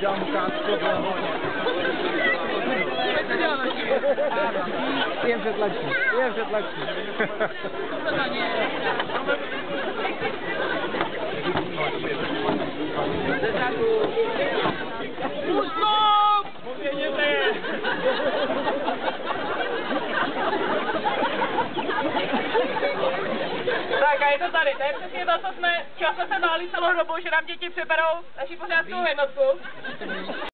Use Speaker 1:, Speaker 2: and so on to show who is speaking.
Speaker 1: dělám ukázku. Jen přetlačí, jen přetlačí.
Speaker 2: Tak a je to tady, to je přesně to, co jsme se báli celou dobu, že nám děti přeberou naši pořádskou jednotku.